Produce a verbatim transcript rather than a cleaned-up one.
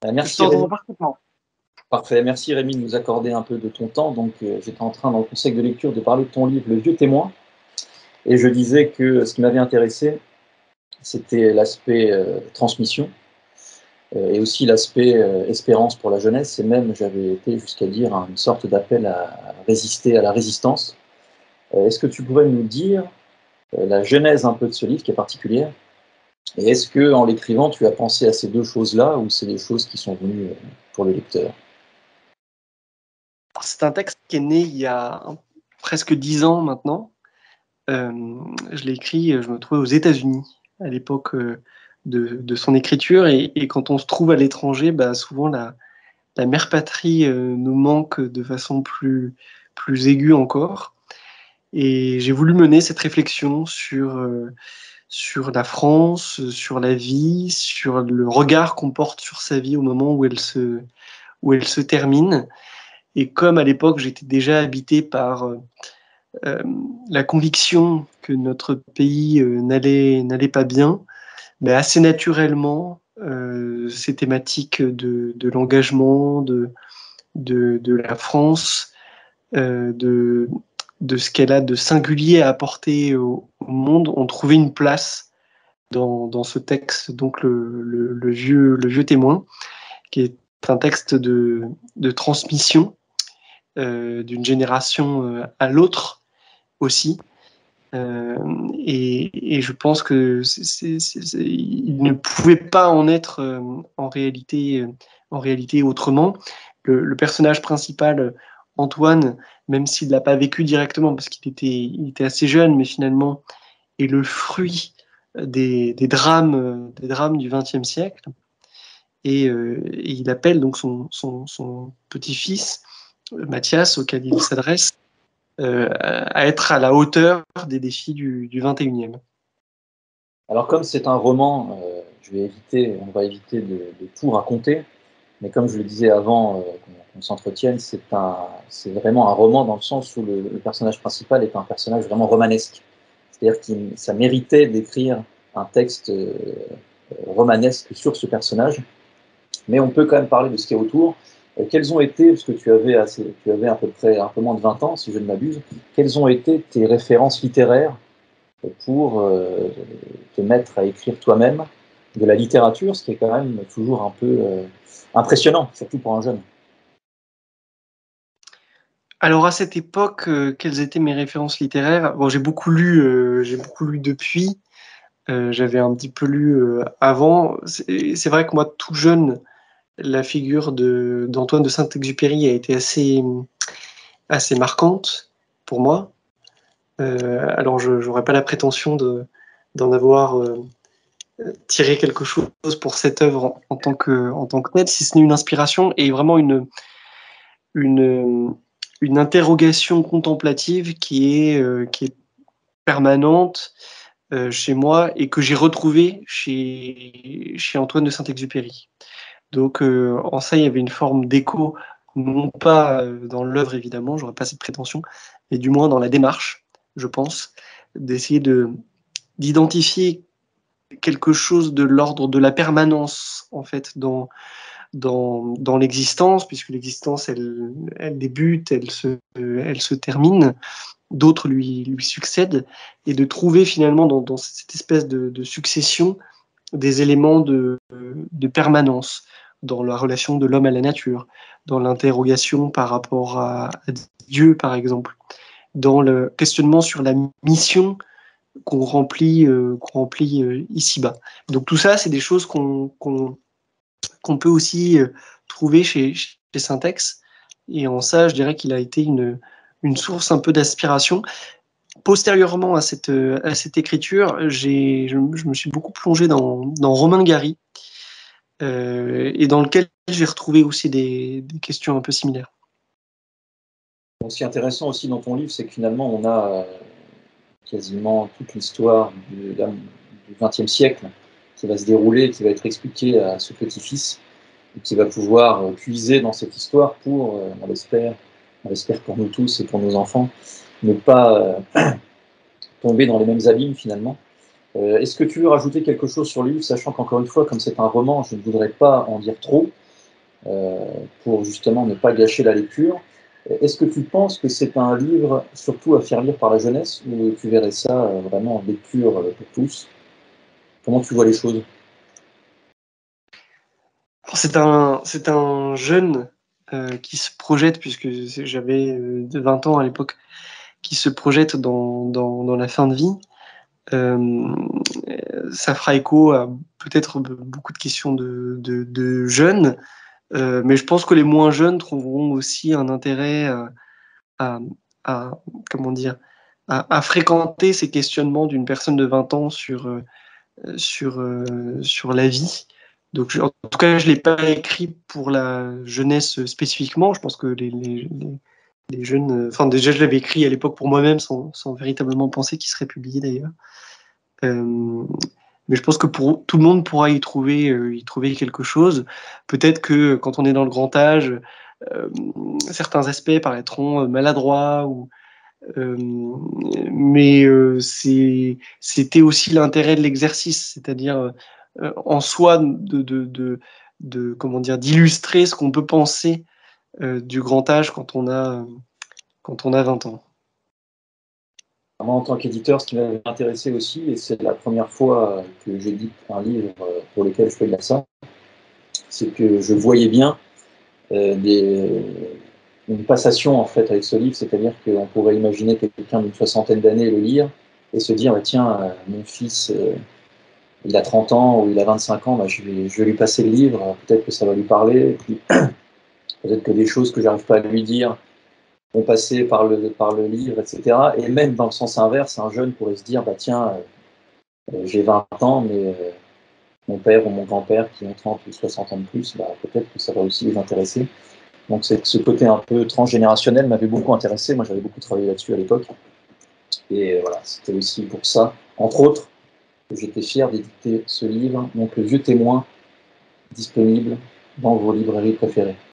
Euh, Je merci t'entends Rémi. parfaitement. Parfait, merci Rémi de nous accorder un peu de ton temps. Donc, euh, j'étais en train dans le conseil de lecture de parler de ton livre Le Vieux Témoin, et je disais que ce qui m'avait intéressé, c'était l'aspect euh, transmission, euh, et aussi l'aspect euh, espérance pour la jeunesse, et même j'avais été jusqu'à dire hein, une sorte d'appel à résister à la résistance. Euh, est-ce que tu pourrais nous dire euh, la genèse un peu de ce livre qui est particulière, et est-ce que en l'écrivant tu as pensé à ces deux choses-là, ou c'est des choses qui sont venues euh, pour le lecteur? C'est un texte qui est né il y a un- presque dix ans maintenant. Euh, je l'ai écrit, je me trouvais aux États-Unis à l'époque euh, de, de son écriture. Et, et quand on se trouve à l'étranger, bah, souvent la, la mère patrie euh, nous manque de façon plus, plus aiguë encore. Et j'ai voulu mener cette réflexion sur, euh, sur la France, sur la vie, sur le regard qu'on porte sur sa vie au moment où elle se, où elle se termine. Et comme à l'époque, j'étais déjà habité par euh, euh, la conviction que notre pays euh, n'allait, n'allait pas bien, mais assez naturellement, euh, ces thématiques de, de l'engagement, de, de, de la France, euh, de, de ce qu'elle a de singulier à apporter au, au monde, ont trouvé une place dans, dans ce texte, donc le, le, le, vieux, le vieux témoin, qui est un texte de, de transmission euh, d'une génération euh, à l'autre aussi. Euh, et, et je pense que c'est, c'est, c'est, il ne pouvait pas en être euh, en réalité, euh, en réalité autrement. Le, le personnage principal, Antoine, même s'il l'a pas vécu directement parce qu'il était, il était assez jeune, mais finalement est le fruit des, des drames, des drames du vingtième siècle. Et, euh, et il appelle donc son, son, son petit-fils, Mathias, auquel il s'adresse, euh, à être à la hauteur des défis du, du vingt et unième. Alors comme c'est un roman, euh, je vais éviter, on va éviter de, de tout raconter, mais comme je le disais avant euh, qu'on qu'on s'entretienne, c'est un, c'est vraiment un roman dans le sens où le, le personnage principal est un personnage vraiment romanesque. C'est-à-dire que ça méritait d'écrire un texte euh, romanesque sur ce personnage, mais on peut quand même parler de ce qu'il y a autour. Euh, quels ont été, parce que tu avais, assez, tu avais à peu près un peu moins de vingt ans, si je ne m'abuse, quelles ont été tes références littéraires pour euh, te mettre à écrire toi-même de la littérature, ce qui est quand même toujours un peu euh, impressionnant, surtout pour un jeune. Alors à cette époque, euh, quelles étaient mes références littéraires? Bon, j'ai beaucoup lu, euh, j'ai beaucoup lu depuis. Euh, j'avais un petit peu lu euh, avant. C'est, c'est vrai que moi, tout jeune, la figure de d'Antoine de Saint-Exupéry a été assez assez marquante pour moi. Euh, alors je n'aurais pas la prétention de d'en avoir euh, tiré quelque chose pour cette œuvre en, en tant que en tant que telle, si ce n'est une inspiration et vraiment une une une interrogation contemplative qui est euh, qui est permanente euh, chez moi et que j'ai retrouvée chez chez Antoine de Saint-Exupéry. Donc euh, en ça il y avait une forme d'écho, non pas euh, dans l'œuvre évidemment, j'aurais pas cette prétention, mais du moins dans la démarche, je pense, d'essayer de d'identifier quelque chose de l'ordre de la permanence en fait dans dans, dans l'existence, puisque l'existence elle, elle débute, elle se, elle se termine, d'autres lui, lui succèdent, et de trouver finalement dans, dans cette espèce de, de succession des éléments de, de permanence dans la relation de l'homme à la nature, dans l'interrogation par rapport à, à Dieu par exemple, dans le questionnement sur la mission qu'on remplit, euh, qu'on remplit euh, ici-bas. Donc tout ça, c'est des choses qu'on qu'on qu'on peut aussi euh, trouver chez, chez Syntex. Et en ça, je dirais qu'il a été une, une source un peu d'aspiration. Postérieurement à cette, à cette écriture, j'ai, je, je me suis beaucoup plongé dans, dans Romain Gary, euh, et dans lequel j'ai retrouvé aussi des, des questions un peu similaires. Donc, ce qui est intéressant aussi dans ton livre, c'est que finalement, on a euh, quasiment toute l'histoire du, du vingtième siècle qui va se dérouler, qui va être expliquée à ce petit-fils, et qui va pouvoir euh, puiser dans cette histoire pour, euh, on l'espère, on l'espère pour nous tous et pour nos enfants, ne pas euh, tomber dans les mêmes abîmes finalement. Euh, Est-ce que tu veux rajouter quelque chose sur le livre, sachant qu'encore une fois, comme c'est un roman, je ne voudrais pas en dire trop. euh, pour justement ne pas gâcher la lecture. Est-ce que tu penses que c'est un livre surtout à faire lire par la jeunesse, ou tu verrais ça euh, vraiment en lecture euh, pour tous? Comment tu vois les choses? C'est un, c'est un jeune euh, qui se projette, puisque j'avais euh, vingt ans à l'époque, qui se projette dans, dans, dans la fin de vie. Euh, ça fera écho à peut-être beaucoup de questions de, de, de jeunes, euh, mais je pense que les moins jeunes trouveront aussi un intérêt à, à, à comment dire, à, à fréquenter ces questionnements d'une personne de vingt ans sur, euh, sur, euh, sur la vie. Donc, je, en tout cas, je ne l'ai pas écrit pour la jeunesse spécifiquement. Je pense que les, les, les, les jeunes. Enfin, déjà, je l'avais écrit à l'époque pour moi-même, sans, sans véritablement penser qu'il serait publié d'ailleurs. Euh, mais je pense que pour tout le monde pourra y trouver, euh, y trouver quelque chose. Peut-être que quand on est dans le grand âge, euh, certains aspects paraîtront maladroits, ou, euh, mais euh, c'est, c'était aussi l'intérêt de l'exercice, c'est-à-dire euh, en soi de, de, de, de comment dire, d'illustrer ce qu'on peut penser euh, du grand âge quand on a, quand on a vingt ans. Moi, en tant qu'éditeur, ce qui m'avait intéressé aussi, et c'est la première fois que j'édite un livre pour lequel je fais de ça, c'est que je voyais bien euh, des, une passation en fait avec ce livre, c'est-à-dire qu'on pourrait imaginer quelqu'un d'une soixantaine d'années le lire et se dire bah, tiens, euh, mon fils, euh, il a trente ans ou il a vingt-cinq ans, bah, je, vais, je vais lui passer le livre, peut-être que ça va lui parler, et puis peut-être que des choses que j'arrive pas à lui dire vont passer par le, par le livre, et cetera. Et même dans le sens inverse, un jeune pourrait se dire bah, tiens, euh, j'ai vingt ans, mais euh, mon père ou mon grand-père qui ont trente ou soixante ans de plus, bah, peut-être que ça va aussi les intéresser. Donc ce côté un peu transgénérationnel m'avait beaucoup intéressé. Moi, j'avais beaucoup travaillé là-dessus à l'époque. Et voilà, c'était aussi pour ça, entre autres, que j'étais fier d'éditer ce livre, donc Le Vieux Témoin, disponible dans vos librairies préférées.